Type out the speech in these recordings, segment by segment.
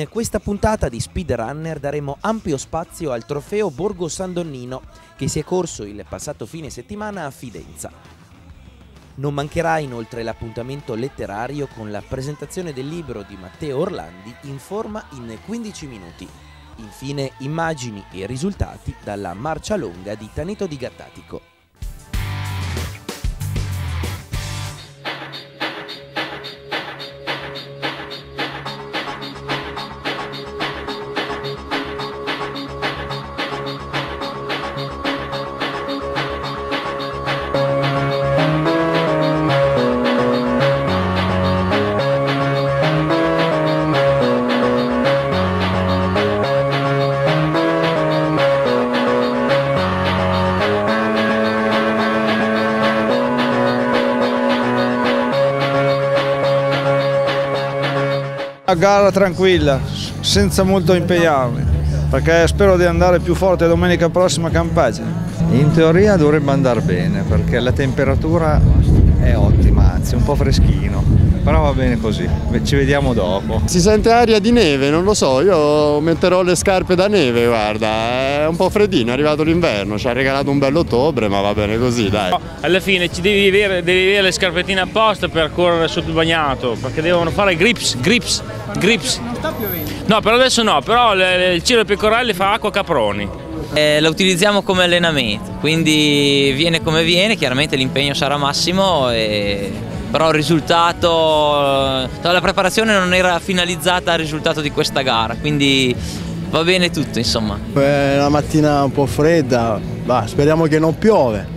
In questa puntata di Speedrunner daremo ampio spazio al trofeo Borgo San Donnino, che si è corso il passato fine settimana a Fidenza. Non mancherà inoltre l'appuntamento letterario con la presentazione del libro di Matteo Orlandi in forma in 15 minuti. Infine immagini e risultati dalla marcia lunga di Taneto di Gattatico. Una gara tranquilla, senza molto impegnarmi, perché spero di andare più forte domenica prossima a Campagna. In teoria dovrebbe andare bene, perché la temperatura è ottima, anzi un po' freschino, però va bene così, ci vediamo dopo. Si sente aria di neve, non lo so, io metterò le scarpe da neve, guarda, è un po' freddino, è arrivato l'inverno, ci ha regalato un bell'ottobre, ma va bene così, dai. Alla fine devi avere le scarpettine apposta per correre sotto il bagnato, perché devono fare grips. Non sta piovendo? No, per adesso no, però il Ciro Pecorelli fa acqua Caproni. La utilizziamo come allenamento, quindi viene come viene, chiaramente l'impegno sarà massimo, però il risultato, la preparazione non era finalizzata al risultato di questa gara, quindi va bene tutto, insomma. È una mattina un po' fredda, speriamo che non piove,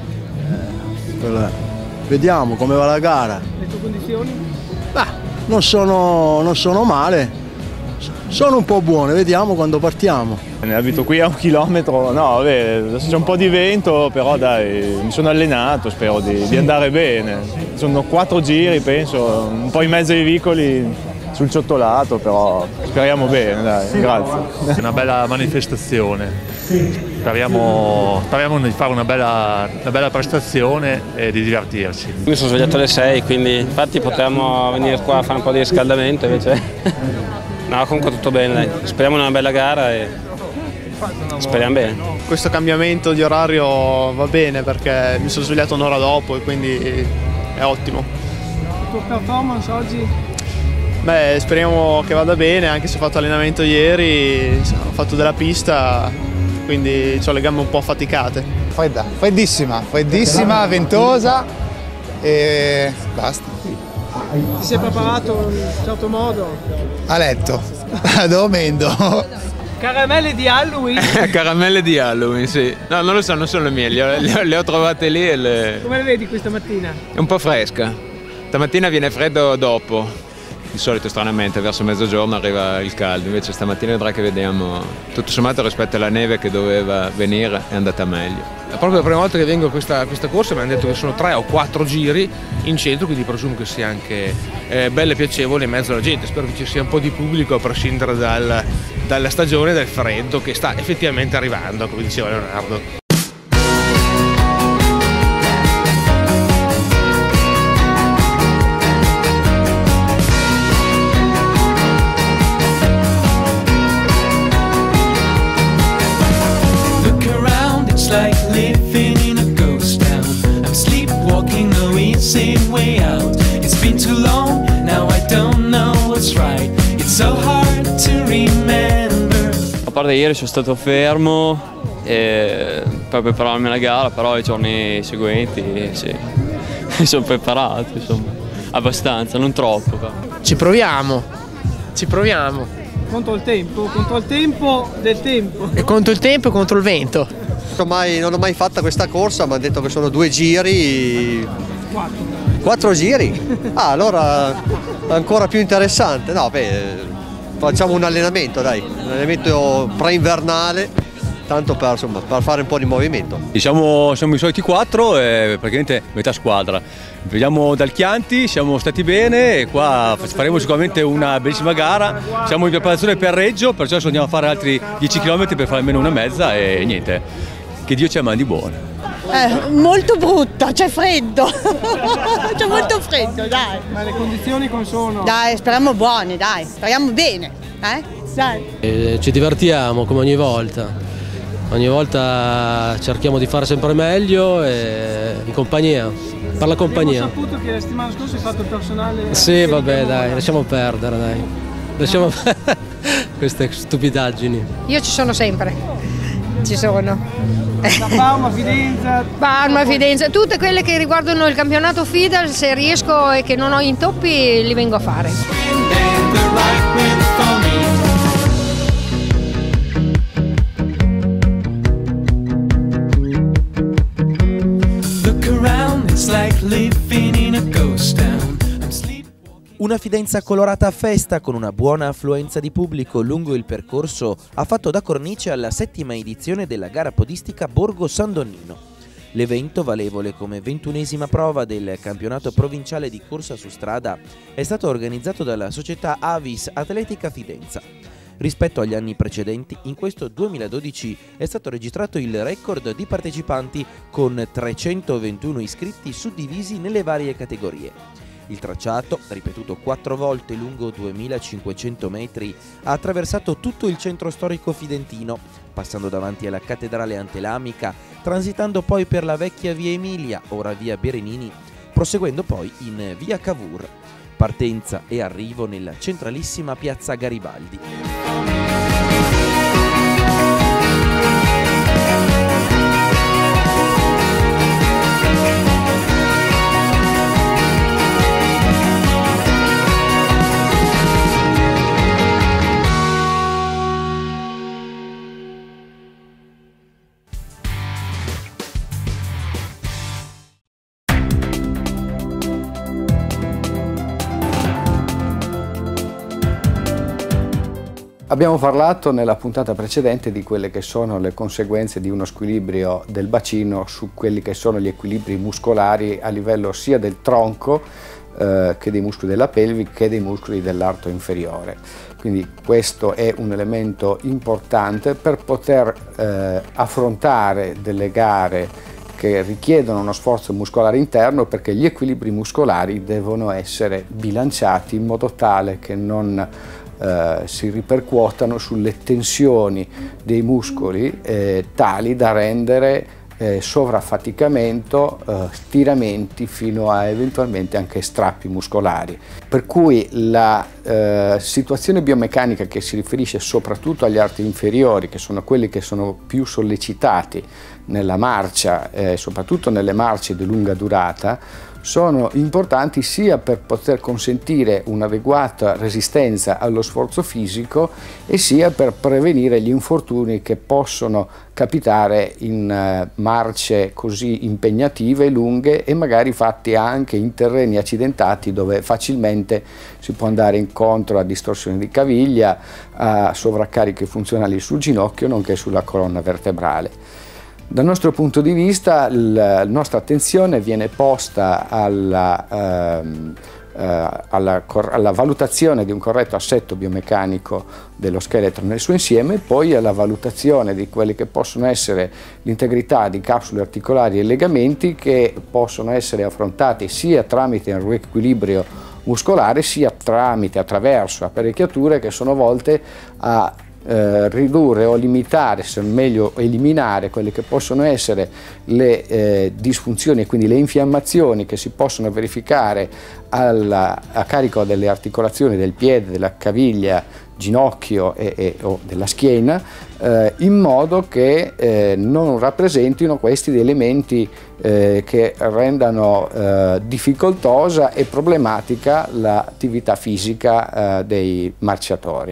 vediamo come va la gara. Le tue condizioni? Non sono male, sono un po' buone, vediamo quando partiamo. Abito qui a 1 chilometro, no vabbè, adesso c'è un po' di vento, però dai, mi sono allenato, spero di andare bene. Sono 4 giri, penso, un po' in mezzo ai vicoli sul ciottolato, però speriamo bene, dai, grazie. È una bella manifestazione, speriamo di fare una bella prestazione e di divertirci. Mi sono svegliato alle 6, quindi infatti potevamo venire qua a fare un po' di riscaldamento, invece no, comunque tutto bene, dai. Speriamo in una bella gara e speriamo bene. Questo cambiamento di orario va bene perché mi sono svegliato un'ora dopo e quindi è ottimo. La tua performance oggi? Beh, speriamo che vada bene, anche se ho fatto allenamento ieri, ho fatto della pista, quindi ho le gambe un po' affaticate. Fredda, freddissima, ventosa e basta. Ti sei preparato in un certo modo? A letto, dormendo. Caramelle di Halloween? Caramelle di Halloween, sì. No, non lo so, non sono le mie, le ho trovate lì e le... Come le vedi questa mattina? È un po' fresca. Stamattina viene freddo dopo. Di solito stranamente verso mezzogiorno arriva il caldo, invece stamattina vedrai che vediamo, tutto sommato rispetto alla neve che doveva venire è andata meglio. È proprio la prima volta che vengo a questa corsa, mi hanno detto che sono 3 o 4 giri in centro, quindi presumo che sia anche bello e piacevole in mezzo alla gente. Spero che ci sia un po' di pubblico a prescindere dalla stagione, dal freddo che sta effettivamente arrivando, come diceva Leonardo. Like living in a ghost town. I'm sleepwalking, no easy way out. It's been too long, now I don't know what's right. It's so hard to remember. A parte ieri sono stato fermo per prepararmi alla gara, però i giorni seguenti sì, mi sono preparato, insomma, abbastanza, non troppo. Però. Ci proviamo. Contro il tempo del tempo. E contro il tempo e contro il vento. Non ho mai fatta questa corsa, mi hanno detto che sono 2 giri. 4 giri? Ah, allora ancora più interessante. No, facciamo un allenamento, dai, un allenamento pre-invernale, tanto per fare un po' di movimento. Siamo i soliti 4 e praticamente metà squadra. Vediamo dal Chianti, siamo stati bene e qua faremo sicuramente una bellissima gara. Siamo in preparazione per Reggio, perciò adesso andiamo a fare altri 10 km per fare almeno 1,5 e niente. Che Dio ci mandi buone. Molto brutta, c'è freddo. C'è molto freddo, dai. Ma le condizioni come sono? Dai, speriamo buoni, dai, speriamo bene. Dai. Ci divertiamo come ogni volta. Ogni volta cerchiamo di fare sempre meglio e in compagnia, per la compagnia. Abbiamo saputo che la settimana scorsa hai fatto il personale. Sì, vabbè, dai, lasciamo perdere, dai. Lasciamo queste stupidaggini. Io ci sono sempre, ci sono. Da Parma, Fidenza. Parma, Fidenza, tutte quelle che riguardano il campionato FIDAL, se riesco e che non ho intoppi li vengo a fare. Una Fidenza colorata a festa con una buona affluenza di pubblico lungo il percorso ha fatto da cornice alla 7ª edizione della gara podistica Borgo San Donnino. L'evento, valevole come 21ª prova del campionato provinciale di corsa su strada, è stato organizzato dalla società Avis Atletica Fidenza. Rispetto agli anni precedenti, in questo 2012 è stato registrato il record di partecipanti con 321 iscritti suddivisi nelle varie categorie. Il tracciato, ripetuto 4 volte lungo 2500 metri, ha attraversato tutto il centro storico fidentino, passando davanti alla cattedrale antelamica, transitando poi per la vecchia via Emilia, ora via Berenini, proseguendo poi in via Cavour. Partenza e arrivo nella centralissima piazza Garibaldi. Abbiamo parlato nella puntata precedente di quelle che sono le conseguenze di uno squilibrio del bacino su quelli che sono gli equilibri muscolari a livello sia del tronco che dei muscoli della pelvi che dei muscoli dell'arto inferiore. Quindi questo è un elemento importante per poter affrontare delle gare che richiedono uno sforzo muscolare interno, perché gli equilibri muscolari devono essere bilanciati in modo tale che non si ripercuotano sulle tensioni dei muscoli tali da rendere sovraffaticamento, stiramenti fino a eventualmente anche strappi muscolari. Per cui la situazione biomeccanica che si riferisce soprattutto agli arti inferiori, che sono quelli che sono più sollecitati nella marcia, soprattutto nelle marce di lunga durata, sono importanti sia per poter consentire un'adeguata resistenza allo sforzo fisico e sia per prevenire gli infortuni che possono capitare in marce così impegnative, lunghe e magari fatte anche in terreni accidentati dove facilmente si può andare incontro a distorsioni di caviglia, a sovraccarichi funzionali sul ginocchio nonché sulla colonna vertebrale. Dal nostro punto di vista la nostra attenzione viene posta alla valutazione di un corretto assetto biomeccanico dello scheletro nel suo insieme, poi alla valutazione di quelle che possono essere l'integrità di capsule articolari e legamenti che possono essere affrontati sia tramite un riequilibrio muscolare sia attraverso apparecchiature che sono volte a ridurre o limitare, se non meglio eliminare, quelle che possono essere le disfunzioni e quindi le infiammazioni che si possono verificare a carico delle articolazioni del piede, della caviglia, ginocchio o della schiena, in modo che non rappresentino questi elementi che rendano difficoltosa e problematica l'attività fisica dei marciatori.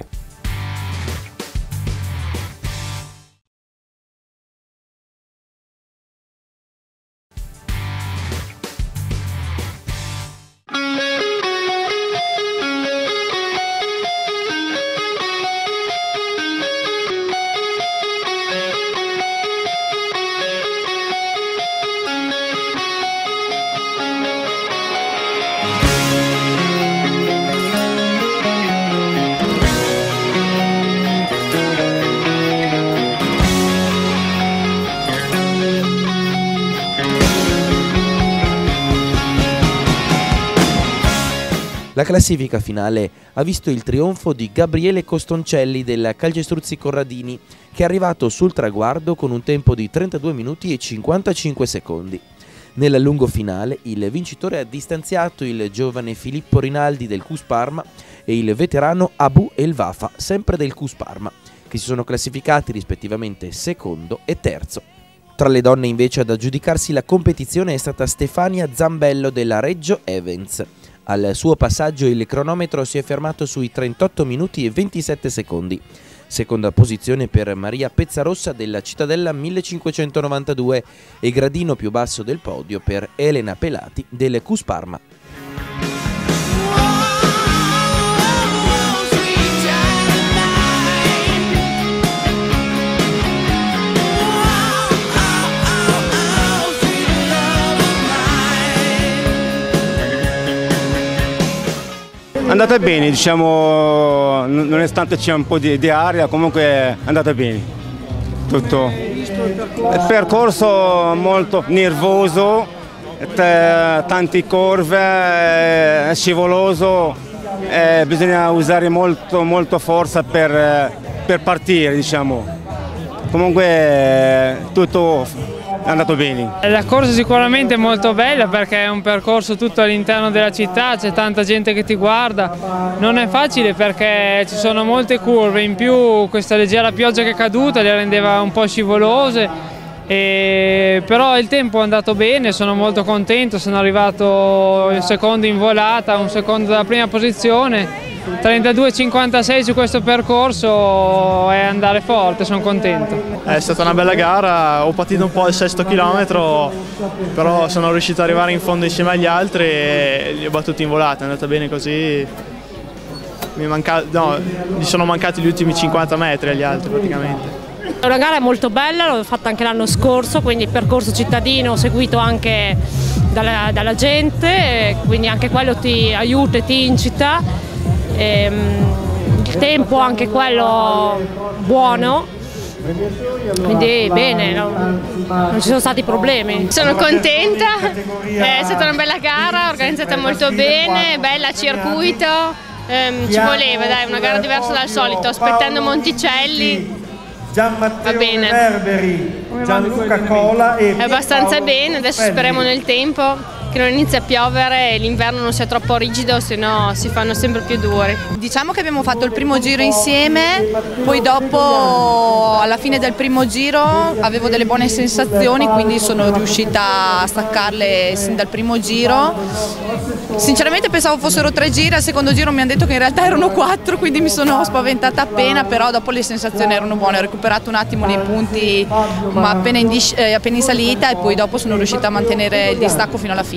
La classifica finale ha visto il trionfo di Gabriele Costoncelli del Calcestruzzi Corradini, che è arrivato sul traguardo con un tempo di 32 minuti e 55 secondi. Nel lungo finale il vincitore ha distanziato il giovane Filippo Rinaldi del Cus Parma e il veterano Abu El Wafa, sempre del Cus Parma, che si sono classificati rispettivamente secondo e terzo. Tra le donne invece ad aggiudicarsi la competizione è stata Stefania Zambello della Reggio Evans. Al suo passaggio il cronometro si è fermato sui 38 minuti e 27 secondi. Seconda posizione per Maria Pezzarossa della Cittadella 1592 e gradino più basso del podio per Elena Pelati del Cus Parma. È andata bene, diciamo, nonostante c'è un po' di aria, comunque è andata bene tutto. Il percorso molto nervoso, tante curve, è scivoloso, bisogna usare molto forza per partire, diciamo. Comunque tutto è andato bene. La corsa sicuramente è molto bella perché è un percorso tutto all'interno della città, c'è tanta gente che ti guarda, non è facile perché ci sono molte curve, in più questa leggera pioggia che è caduta le rendeva un po' scivolose, però il tempo è andato bene, sono molto contento, sono arrivato il secondo in volata, un secondo dalla prima posizione. 32,56 su questo percorso è andare forte, sono contento. È stata una bella gara, ho patito un po' il sesto chilometro, però sono riuscito ad arrivare in fondo insieme agli altri e li ho battuti in volata, è andata bene così. Gli sono mancati gli ultimi 50 metri agli altri praticamente. È una gara molto bella, l'ho fatta anche l'anno scorso, quindi percorso cittadino seguito anche dalla gente, quindi anche quello ti aiuta e ti incita. Il tempo anche quello buono, quindi bene, non ci sono stati problemi. Sono contenta, è stata una bella gara, organizzata molto bene, bella circuito, ci voleva una gara diversa dal solito, aspettando Monticelli. Va bene, Gianluca Cola e è abbastanza bene, adesso speriamo nel tempo che non inizi a piovere e l'inverno non sia troppo rigido, se no si fanno sempre più duri. Diciamo che abbiamo fatto il primo giro insieme, poi dopo alla fine del primo giro avevo delle buone sensazioni, quindi sono riuscita a staccarle sin dal primo giro. Sinceramente pensavo fossero 3 giri, al secondo giro mi hanno detto che in realtà erano 4, quindi mi sono spaventata appena, però dopo le sensazioni erano buone, ho recuperato un attimo nei punti ma appena in salita e poi dopo sono riuscita a mantenere il distacco fino alla fine.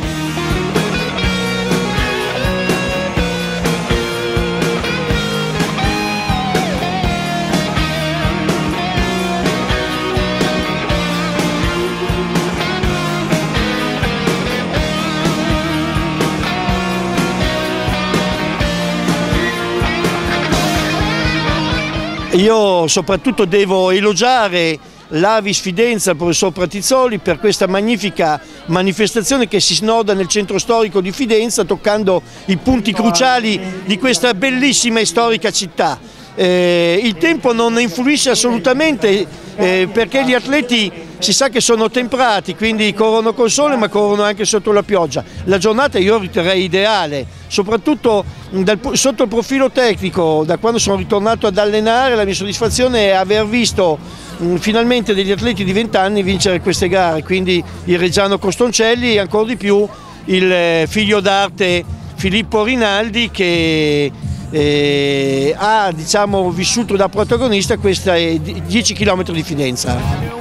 Io soprattutto devo elogiare l'Avis Fidenza, il professor Pratizzoli, per questa magnifica manifestazione che si snoda nel centro storico di Fidenza, toccando i punti cruciali di questa bellissima e storica città. Il tempo non influisce assolutamente perché gli atleti si sa che sono temprati, quindi corrono col sole ma corrono anche sotto la pioggia. La giornata io riterrei ideale, soprattutto sotto il profilo tecnico. Da quando sono ritornato ad allenare, la mia soddisfazione è aver visto finalmente degli atleti di 20 anni vincere queste gare, quindi il reggiano Costoncelli e ancora di più il figlio d'arte Filippo Rinaldi che ha vissuto da protagonista questi 10 km di Fidenza.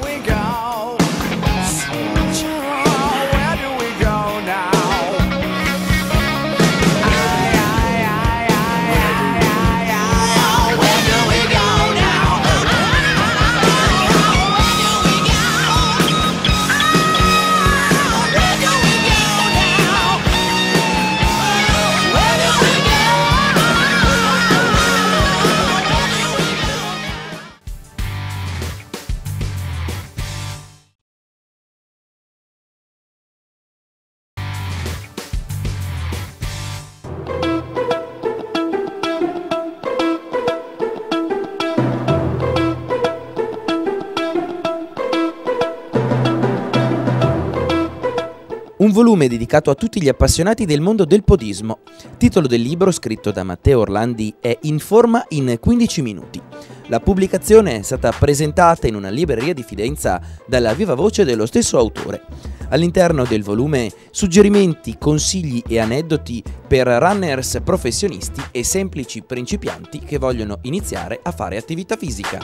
Un volume dedicato a tutti gli appassionati del mondo del podismo. Titolo del libro, scritto da Matteo Orlandi, è In forma in 15 minuti. La pubblicazione è stata presentata in una libreria di Fidenza dalla viva voce dello stesso autore. All'interno del volume suggerimenti, consigli e aneddoti per runners professionisti e semplici principianti che vogliono iniziare a fare attività fisica.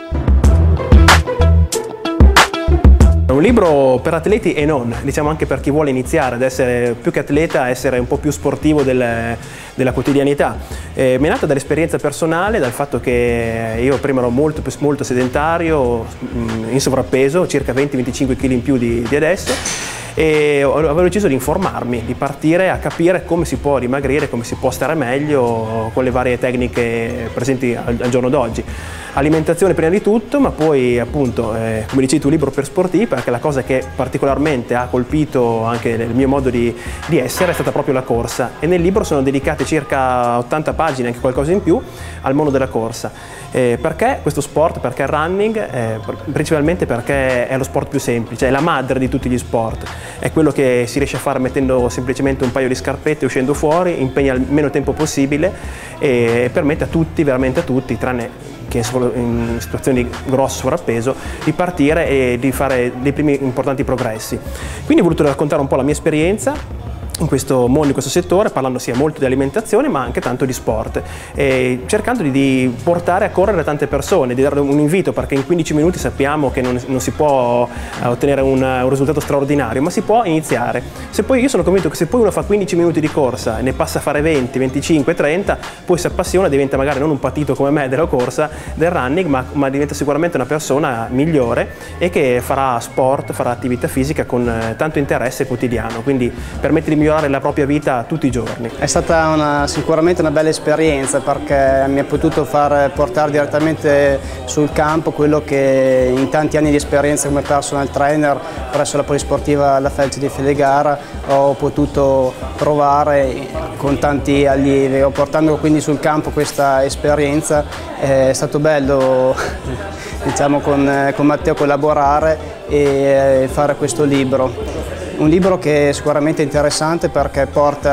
Un libro per atleti e non, diciamo anche per chi vuole iniziare ad essere più che atleta, essere un po' più sportivo della quotidianità. Mi è nata dall'esperienza personale, dal fatto che io prima ero molto sedentario, in sovrappeso, circa 20-25 kg in più di adesso, e avevo deciso di informarmi, di partire a capire come si può dimagrire, come si può stare meglio con le varie tecniche presenti al giorno d'oggi. Alimentazione prima di tutto, ma poi appunto, come dici tu, libro per sportivi, perché la cosa che particolarmente ha colpito anche nel mio modo di essere è stata proprio la corsa, e nel libro sono dedicate circa 80 pagine, anche qualcosa in più, al mondo della corsa. Perché questo sport? Perché il running? Principalmente perché è lo sport più semplice, è la madre di tutti gli sport, è quello che si riesce a fare mettendo semplicemente un paio di scarpette, uscendo fuori, impegna il meno tempo possibile e permette a tutti, veramente a tutti, tranne che solo in situazioni di grosso sovrappeso, di partire e di fare dei primi importanti progressi. Quindi ho voluto raccontare un po' la mia esperienza in questo mondo, in questo settore, parlando sia molto di alimentazione ma anche tanto di sport, e cercando di portare a correre tante persone, di dare un invito, perché in 15 minuti sappiamo che non si può ottenere un risultato straordinario, ma si può iniziare. Io sono convinto che se poi uno fa 15 minuti di corsa e ne passa a fare 20, 25, 30, poi si appassiona, diventa magari non un patito come me della corsa, del running, ma diventa sicuramente una persona migliore e che farà sport, farà attività fisica con tanto interesse quotidiano, quindi permette di migliorare la propria vita tutti i giorni. È stata sicuramente una bella esperienza, perché mi ha potuto far portare direttamente sul campo quello che in tanti anni di esperienza come personal trainer presso la polisportiva La Felce di Felegara ho potuto provare con tanti allievi, portando quindi sul campo questa esperienza. È stato bello diciamo, con Matteo collaborare e fare questo libro. Un libro che è sicuramente interessante perché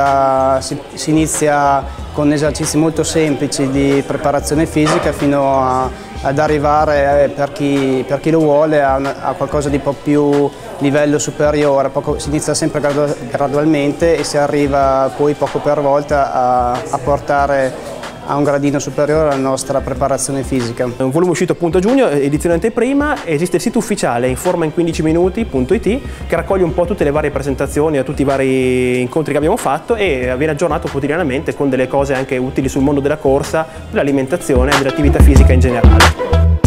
si inizia con esercizi molto semplici di preparazione fisica fino ad arrivare, per chi lo vuole, a qualcosa di un po' più livello superiore. Si inizia sempre gradualmente e si arriva poi poco per volta a portare a un gradino superiore alla nostra preparazione fisica. È un volume uscito appunto a giugno, edizione anteprima. Esiste il sito ufficiale informain15minuti.it che raccoglie un po' tutte le varie presentazioni a tutti i vari incontri che abbiamo fatto e viene aggiornato quotidianamente con delle cose anche utili sul mondo della corsa, dell'alimentazione e dell'attività fisica in generale.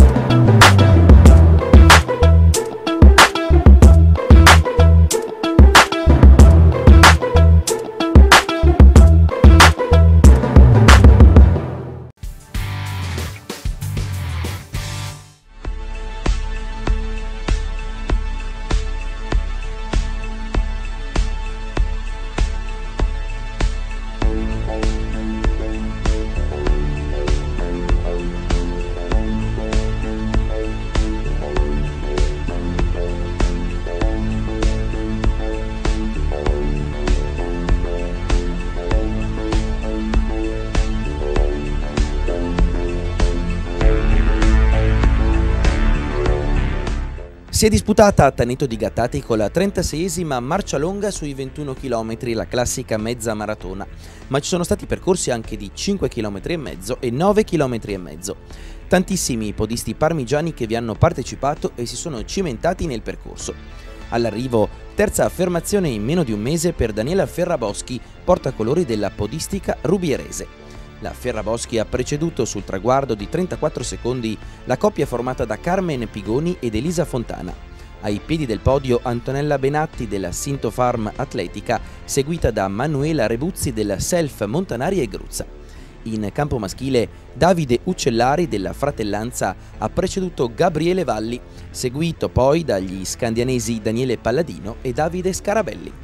Si è disputata a Taneto di Gattati con la 36esima marcia longa sui 21 km, la classica mezza maratona, ma ci sono stati percorsi anche di 5 km e mezzo e 9 km e mezzo. Tantissimi i podisti parmigiani che vi hanno partecipato e si sono cimentati nel percorso. All'arrivo, terza affermazione in meno di un mese per Daniela Ferraboschi, portacolori della podistica rubierese. La Ferraboschi ha preceduto sul traguardo di 34 secondi la coppia formata da Carmen Pigoni ed Elisa Fontana. Ai piedi del podio Antonella Benatti della Sintofarm Atletica, seguita da Manuela Rebuzzi della Self Montanari e Gruzza. In campo maschile Davide Uccellari della Fratellanza ha preceduto Gabriele Valli, seguito poi dagli scandianesi Daniele Palladino e Davide Scarabelli.